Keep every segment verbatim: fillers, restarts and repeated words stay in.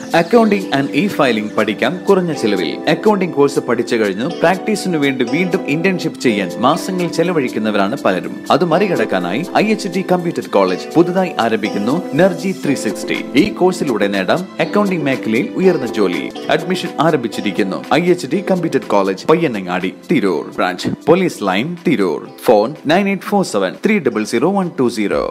Accounting and E filing പഠിക്കാം കുറഞ്ഞ ചെലവിൽ. അക്കൗണ്ടിംഗ് കോഴ്സ് പഠിച്ചു കഴിഞ്ഞു പ്രാക്ടീസിനു വേണ്ടി വീണ്ടും ഇന്റേൺഷിപ്പ് ചെയ്യാൻ മാസങ്ങൾ ചെലവഴിക്കുന്നവരാണ് പലരും. അത് മറികടക്കാനായി I H T computer college പുതുതായി ആരംഭിക്കുന്നു നെർജി ത്രീ സിക്സ്റ്റി. ഈ കോഴ്സിലൂടെ നേടാം അക്കൗണ്ടിംഗ് മേഖലയിൽ ഉയർന്ന ജോലി. അഡ്മിഷൻ ആരംഭിച്ചിരിക്കുന്നു. I H T computer college, Payyanangadi, Tirur branch, police line, Tirur. Phone nine eight four seven three double zero one two zero.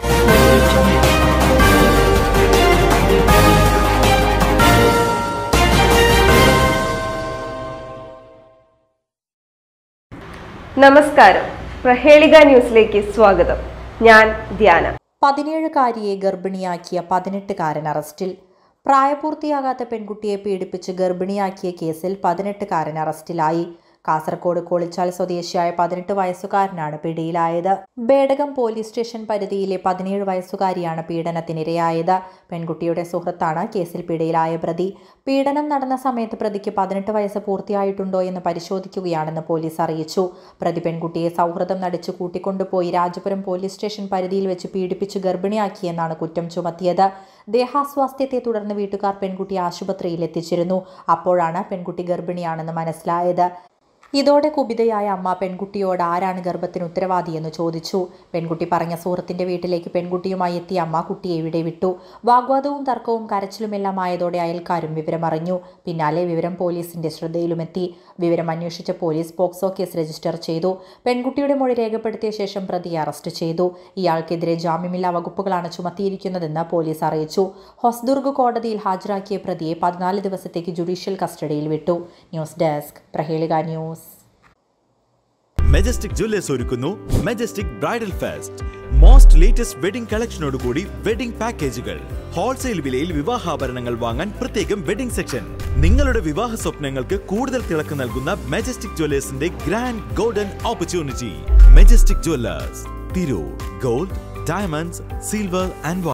നമസ്കാരം, പ്രഹേളിക ന്യൂസിലേക്ക് സ്വാഗതം. ഞാൻ ധ്യാന. പതിനേഴുകാരിയെ ഗർഭിണിയാക്കിയ പതിനെട്ടുകാരൻ അറസ്റ്റിൽ. പ്രായപൂർത്തിയാകാത്ത പെൺകുട്ടിയെ പീഡിപ്പിച്ച് ഗർഭിണിയാക്കിയ കേസിൽ പതിനെട്ടുകാരൻ അറസ്റ്റിലായി. കാസർകോട് കോളിച്ചാൽ സ്വദേശിയായ പതിനെട്ട് വയസ്സുകാരനാണ് പിടിയിലായത്. ബേഡകം പോലീസ് സ്റ്റേഷൻ പരിധിയിലെ പതിനേഴ് വയസ്സുകാരിയാണ് പീഡനത്തിനിരയായത്. പെൺകുട്ടിയുടെ സുഹൃത്താണ് കേസിൽ പിടിയിലായ പ്രതി. പീഡനം നടന്ന സമയത്ത് പ്രതിക്ക് പതിനെട്ട് വയസ്സ് പൂർത്തിയായിട്ടുണ്ടോ എന്ന് പരിശോധിക്കുകയാണെന്ന് പോലീസ് അറിയിച്ചു. പ്രതി പെൺകുട്ടിയെ സൗഹൃദം നടിച്ചു കൂട്ടിക്കൊണ്ടുപോയി രാജപുരം പോലീസ് സ്റ്റേഷൻ പരിധിയിൽ വെച്ച് പീഡിപ്പിച്ച് ഗർഭിണിയാക്കിയെന്നാണ് കുറ്റം ചുമത്തിയത്. ദേഹാസ്വാസ്ഥ്യത്തെ തുടർന്ന് വീട്ടുകാർ പെൺകുട്ടിയെ ആശുപത്രിയിൽ എത്തിച്ചിരുന്നു. അപ്പോഴാണ് പെൺകുട്ടി ഗർഭിണിയാണെന്ന് മനസ്സിലായത്. ഇതോടെ കുപിതയായ അമ്മ പെൺകുട്ടിയോട് ആരാണ് ഗർഭത്തിന് ഉത്തരവാദിയെന്ന് ചോദിച്ചു. പെൺകുട്ടി പറഞ്ഞ സുഹൃത്തിന്റെ വീട്ടിലേക്ക് പെൺകുട്ടിയുമായി എത്തിയ അമ്മ കുട്ടിയെ ഇവിടെ വിട്ടു. വാഗ്വാദവും തർക്കവും കരച്ചിലുമെല്ലാം ആയതോടെ അയൽക്കാരും വിവരമറിഞ്ഞു. പിന്നാലെ വിവരം പോലീസിന്റെ ശ്രദ്ധയിലുമെത്തി. വിവരം അന്വേഷിച്ച പോലീസ് പോക്സോ കേസ് രജിസ്റ്റർ ചെയ്തു. പെൺകുട്ടിയുടെ മൊഴി രേഖപ്പെടുത്തിയ ശേഷം പ്രതിയെ അറസ്റ്റ് ചെയ്തു. ഇയാൾക്കെതിരെ ജാമ്യമില്ലാ വകുപ്പുകളാണ് ചുമത്തിയിരിക്കുന്നതെന്ന് പോലീസ് അറിയിച്ചു. ഹൊസ്ദുർഗ് കോടതിയിൽ ഹാജരാക്കിയ പ്രതിയെ പതിനാല് ദിവസത്തേക്ക് ജുഡീഷ്യൽ കസ്റ്റഡിയിൽ വിട്ടു. News desk, Prahelika news. Majestic jewellers ഒരുക്കുന്നു majestic bridal fest. Most latest wedding കളക്ഷനോടുകൂടി വെഡിംഗ് പാക്കേജുകൾ. ഹോൾസെയിൽ വിലയിൽ വിവാഹാഭരണങ്ങൾ വാങ്ങാൻ പ്രത്യേകം വെഡിംഗ് സെക്ഷൻ. നിങ്ങളുടെ വിവാഹ സ്വപ്നങ്ങൾക്ക് കൂടുതൽ തിളക്കം നൽകുന്ന മെജസ്റ്റിക് ജ്വല്ലേഴ്സിന്റെ grand golden opportunity. Majestic jewellers, Tirur. Gold, diamonds, silver and